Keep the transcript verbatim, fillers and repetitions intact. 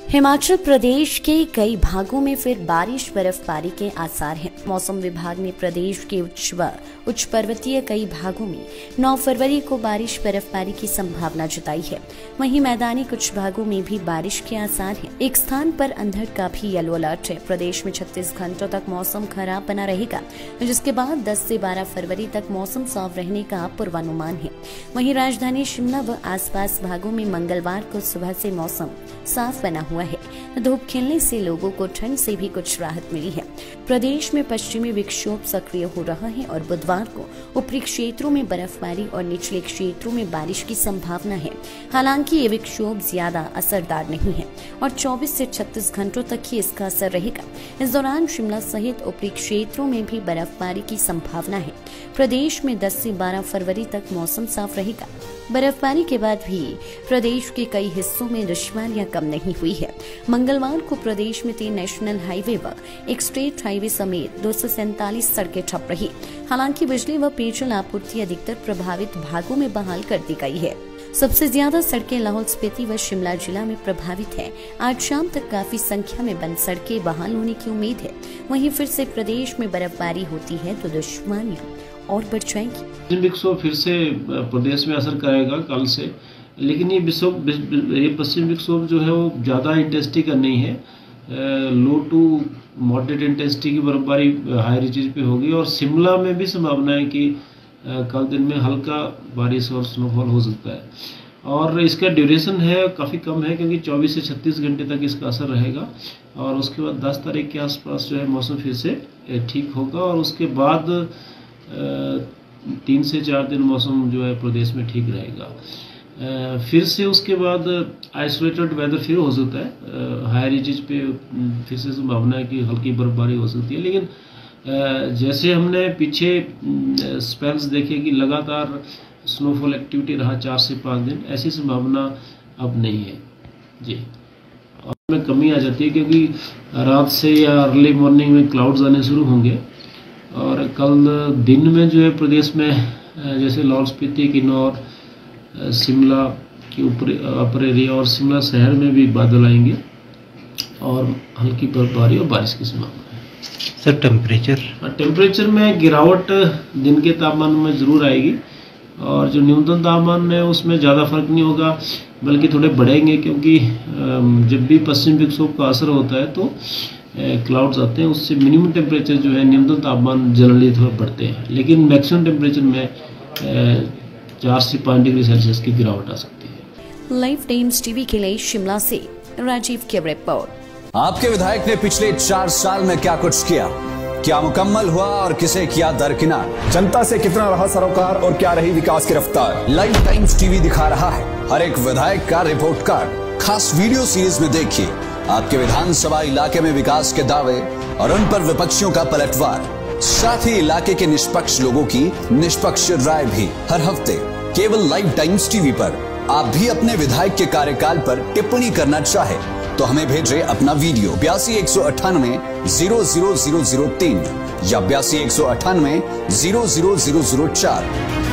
हिमाचल प्रदेश के कई भागों में फिर बारिश बर्फबारी के आसार हैं। मौसम विभाग ने प्रदेश के उच्च व उच्च पर्वतीय कई भागों में नौ फरवरी को बारिश बर्फबारी की संभावना जताई है। वहीं मैदानी कुछ भागों में भी बारिश के आसार हैं। एक स्थान पर अंधड़ का भी येलो अलर्ट है। प्रदेश में छत्तीस घंटों तक मौसम खराब बना रहेगा, जिसके बाद दस से बारह फरवरी तक मौसम साफ रहने का पूर्वानुमान है। वहीं राजधानी शिमला व आसपास भागों में मंगलवार को सुबह से मौसम साफ बना हुआ है। धूप खिलने से लोगों को ठंड से भी कुछ राहत मिली है। प्रदेश में पश्चिमी विक्षोभ सक्रिय हो रहा है और बुधवार को ऊपरी क्षेत्रों में बर्फबारी और निचले क्षेत्रों में बारिश की संभावना है। हालांकि ये विक्षोभ ज्यादा असरदार नहीं है और चौबीस से छत्तीस घंटों तक ही इसका असर रहेगा। इस दौरान शिमला सहित ऊपरी क्षेत्रों में भी बर्फबारी की संभावना है। प्रदेश में दस से बारह फरवरी तक मौसम साफ रहेगा। बर्फबारी के बाद भी प्रदेश के कई हिस्सों में दुश्वारियां कम नहीं हुई है। मंगलवार को प्रदेश में तीन नेशनल हाईवे व एक स्टेट हाईवे समेत दो सौ सैंतालीस सड़कें ठप रही। हालांकि बिजली व पेयजल आपूर्ति अधिकतर प्रभावित भागों में बहाल कर दी गई है। सबसे ज्यादा सड़कें लाहौल स्पीति व शिमला जिला में प्रभावित है। आज शाम तक काफी संख्या में बंद सड़कें बहाल होने की उम्मीद है। वहीं फिर से प्रदेश में बर्फबारी होती है तो दुश्वारियां और बढ़ जाएंगी। पश्चिम विक्षोभ फिर से प्रदेश में असर करेगा कल से, लेकिन ये विक्षोभ ये पश्चिम विक्षोभ जो है वो ज़्यादा इंटेंसिटी का नहीं है। लो टू मॉडरेट इंटेंसिटी की बर्फबारी हाई रीचेज पे होगी और शिमला में भी संभावना है कि कल दिन में हल्का बारिश और स्नोफॉल हो सकता है। और इसका ड्यूरेशन है काफ़ी कम है, क्योंकि चौबीस से छत्तीस घंटे तक इसका असर रहेगा और उसके बाद दस तारीख के आसपास जो है मौसम फिर से ठीक होगा और उसके बाद तीन से चार दिन मौसम जो है प्रदेश में ठीक रहेगा। फिर से उसके बाद आइसोलेटेड वेदर फिर हो सकता है। हाई रीचेज पे फिर से संभावना है कि हल्की बर्फबारी हो सकती है, लेकिन जैसे हमने पीछे स्पेल्स देखे कि लगातार स्नोफॉल एक्टिविटी रहा चार से पाँच दिन, ऐसी संभावना अब नहीं है जी। और में कमी आ जाती है क्योंकि रात से या अर्ली मॉर्निंग में क्लाउड्स आने शुरू होंगे और कल दिन में जो है प्रदेश में जैसे लाहौल स्पीति, किन्नौर, शिमला के ऊपर अपर एरिया और शिमला शहर में भी बादल आएंगे और हल्की बर्फबारी और बारिश की संभावना है। सर टेम्परेचर टेम्परेचर में गिरावट दिन के तापमान में ज़रूर आएगी और जो न्यूनतम तापमान है उसमें ज़्यादा फर्क नहीं होगा, बल्कि थोड़े बढ़ेंगे, क्योंकि जब भी पश्चिम विक्षोभ का असर होता है तो क्लाउड्स आते हैं, उससे मिनिमम टेम्परेचर जो है न्यूनतम तापमान जनरली थोड़ा बढ़ते हैं, लेकिन मैक्सिमम टेम्परेचर में चार से पाँच डिग्री सेल्सियस की गिरावट आ सकती है। लाइव टाइम्स टीवी के लिए शिमला से राजीव की रिपोर्ट। आपके विधायक ने पिछले चार साल में क्या कुछ किया, क्या मुकम्मल हुआ और किसे किया दरकिनार, जनता से कितना रहा सरोकार और क्या रही विकास की रफ्तार। लाइव टाइम्स टीवी दिखा रहा है हर एक विधायक का रिपोर्ट कार्ड। खास वीडियो सीरीज में देखिए आपके विधानसभा इलाके में विकास के दावे और उन पर विपक्षियों का पलटवार, साथ ही इलाके के निष्पक्ष लोगों की निष्पक्ष राय भी हर हफ्ते केवल लाइव टाइम्स टीवी पर। आप भी अपने विधायक के कार्यकाल पर टिप्पणी करना चाहे तो हमें भेजें अपना वीडियो बयासी एक सौ अट्ठानवे जीरो जीरो जीरो जीरो तीन या बयासी एक सौ अट्ठानवे जीरो जीरो जीरो जीरो चार।